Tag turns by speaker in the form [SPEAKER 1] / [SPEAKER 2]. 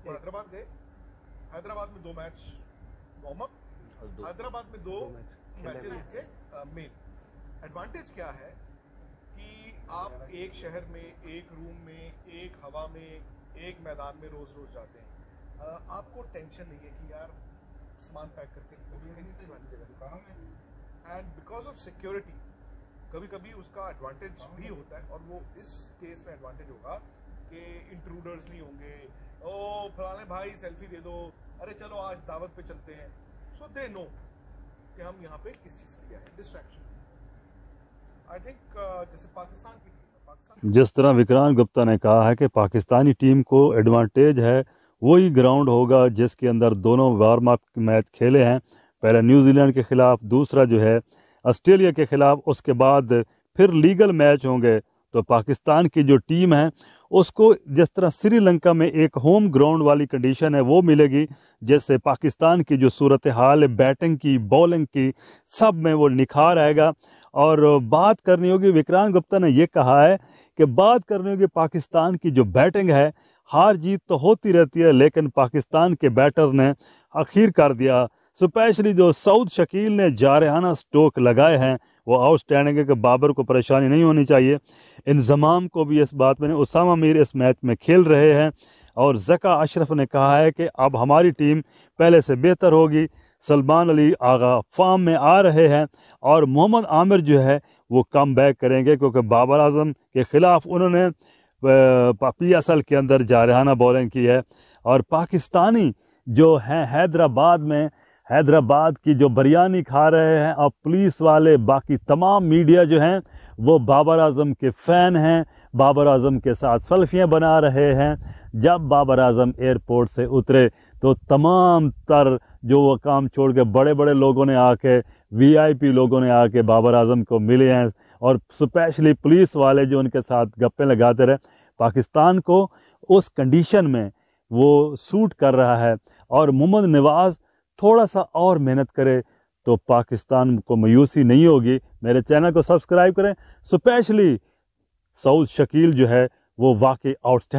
[SPEAKER 1] हैदराबाद गए, हैदराबाद में 2 match warm up, Hyderabad में 2 मैचेस उनके मेन। एडवांटेज क्या है कि आप एक शहर में, एक रूम में, एक हवा में, एक मैदान में रोज रोज जाते हैं। आपको टेंशन नहीं है कि यार सामान पैक करके पुरानी जगह में, एंड बिकॉज ऑफ सिक्योरिटी कभी कभी उसका एडवांटेज भी होता है। और वो इस केस में एडवांटेज होगा कि इंट्रूडर्स नहीं होंगे, ओ फलाने भाई सेल्फी दे दो, अरे चलो आज दावत पे चलते हैं। सो दे नो कि हम यहाँ पे किस चीज के लिए आए, डिस्ट्रैक्शन। आई थिंक जैसे पाकिस्तान की टीम,
[SPEAKER 2] जिस तरह विक्रांत गुप्ता ने कहा है कि पाकिस्तानी टीम को एडवांटेज है, वही ग्राउंड होगा जिसके अंदर दोनों वार्म अप मैच खेले हैं, पहले न्यूजीलैंड के खिलाफ, दूसरा जो है ऑस्ट्रेलिया के खिलाफ, उसके बाद फिर लीगल मैच होंगे। तो पाकिस्तान की जो टीम है उसको जिस तरह श्रीलंका में एक होम ग्राउंड वाली कंडीशन है वो मिलेगी, जिससे पाकिस्तान की जो सूरत हाल है बैटिंग की, बॉलिंग की, सब में वो निखार आएगा। और बात करनी होगी, विक्रांत गुप्ता ने ये कहा है कि बात करनी होगी पाकिस्तान की जो बैटिंग है, हार जीत तो होती रहती है लेकिन पाकिस्तान के बैटर ने आखिर कर दिया। स्पेशली जो सऊद शकील ने जारहाना स्ट्रोक लगाए हैं वो आउटस्टैंडिंग है कि बाबर को परेशानी नहीं होनी चाहिए। इंजमाम को भी इस बात में, उसामा मीर इस मैच में खेल रहे हैं। और ज़का अशरफ ने कहा है कि अब हमारी टीम पहले से बेहतर होगी। सलमान अली आगा फॉर्म में आ रहे हैं और मोहम्मद आमिर जो है वो कम बैक करेंगे, क्योंकि बाबर आजम के ख़िलाफ़ उन्होंने PSL के अंदर जारहाना बॉलिंग की है। और पाकिस्तानी जो हैं हैदराबाद में, हैदराबाद की जो बिरयानी खा रहे हैं, और पुलिस वाले बाकी तमाम मीडिया जो हैं वो बाबर आजम के फ़ैन हैं, बाबर आजम के साथ सेल्फियाँ बना रहे हैं। जब बाबर आजम एयरपोर्ट से उतरे तो तमाम तर जो वो काम छोड़ के बड़े बड़े लोगों ने आके, VIP लोगों ने आके बाबर आजम को मिले हैं, और स्पेशली पुलिस वाले जो उनके साथ गप्पे लगाते रहे। पाकिस्तान को उस कंडीशन में वो सूट कर रहा है। और मोहम्मद नवाज़ थोड़ा सा और मेहनत करे तो पाकिस्तान को मायूसी नहीं होगी। मेरे चैनल को सब्सक्राइब करें। स्पेशली सऊद शकील जो है वो वाकई आउटस्टैंडिंग